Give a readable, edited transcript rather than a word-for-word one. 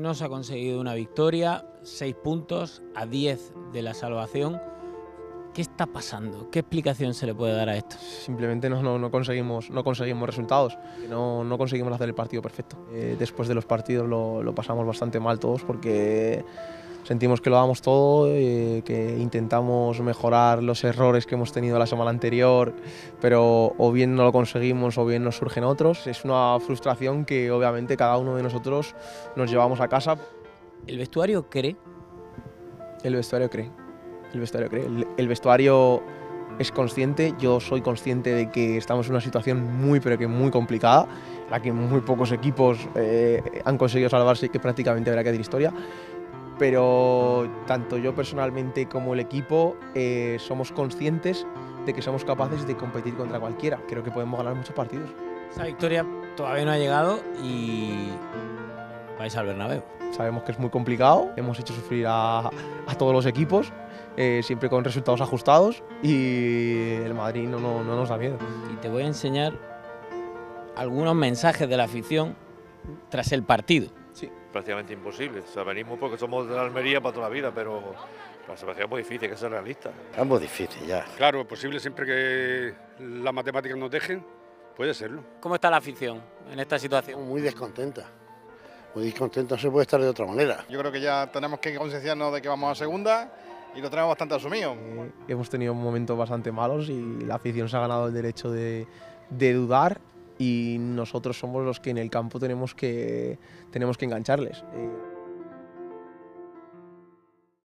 no se ha conseguido una victoria, 6 puntos a 10 de la salvación. ¿Qué está pasando? ¿Qué explicación se le puede dar a esto? Simplemente no conseguimos resultados, no conseguimos hacer el partido perfecto. Después de los partidos lo pasamos bastante mal todos porque sentimos que lo damos todo, que intentamos mejorar los errores que hemos tenido la semana anterior, pero o bien no lo conseguimos o bien nos surgen otros. Es una frustración que obviamente cada uno de nosotros nos llevamos a casa. ¿El vestuario cree? El vestuario cree. El vestuario es consciente, yo soy consciente de que estamos en una situación muy pero que muy complicada, en la que muy pocos equipos han conseguido salvarse y que prácticamente habrá que hacer historia, pero tanto yo personalmente como el equipo somos conscientes de que somos capaces de competir contra cualquiera. Creo que podemos ganar muchos partidos. Esa victoria todavía no ha llegado y vais al Bernabéu. Sabemos que es muy complicado, hemos hecho sufrir a todos los equipos, siempre con resultados ajustados, y el Madrid no nos da miedo. Y te voy a enseñar algunos mensajes de la afición tras el partido. Sí. Prácticamente imposible. O sea, venimos porque somos de la Almería para toda la vida, pero la situación es muy difícil, hay que ser realista. Es muy difícil ya. Claro, es posible siempre que las matemáticas nos dejen, puede serlo. ¿Cómo está la afición en esta situación? Muy descontenta. Muy descontenta, no se puede estar de otra manera. Yo creo que ya tenemos que concienciarnos de que vamos a segunda y lo tenemos bastante asumido. Hemos tenido momentos bastante malos y la afición se ha ganado el derecho de dudar, y nosotros somos los que en el campo tenemos que engancharles.